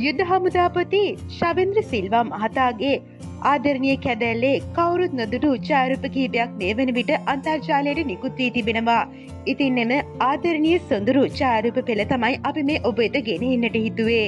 යුද්ධ හමුදාපති ශවෙන්ද්‍ර සිල්වා මහතාගේ ආදරණීය කැදැල්ලේ කවුරුත් නොදුටු ඡායාරූප කිහිපයක් මේ වන විට අන්තර්ජාලයට නිකුත් වී තිබෙනවා. ඉතින් එම ආදරණීය සොඳුරු ඡායාරූප පෙළ තමයි අපි මේ ඔබ වෙත ගෙනෙන්නට හිතුවේ.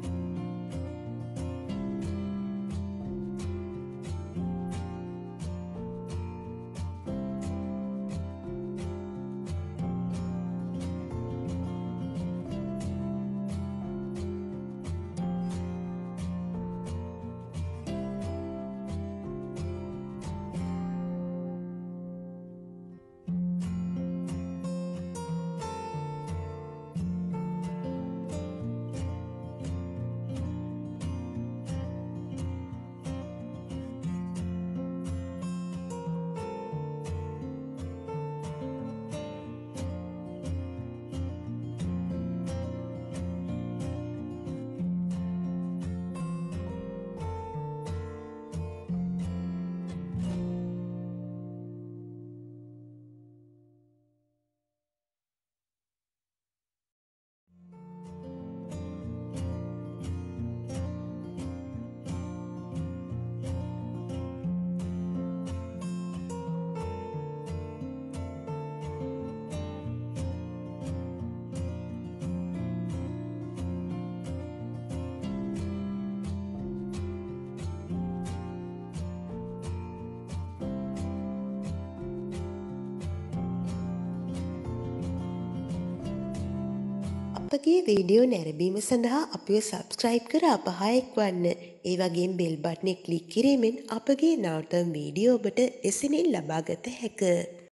අපගේ වීඩියෝ නැරඹීම සඳහා අපිව සබ්ස්ක්‍රයිබ් කර අප හා එක්වන්න. ඒ වගේම බෙල් බටනේ ක්ලික් කිරීමෙන් අපගේ නවතම වීඩියෝ ඔබට එසැනින් ලබාගත හැක.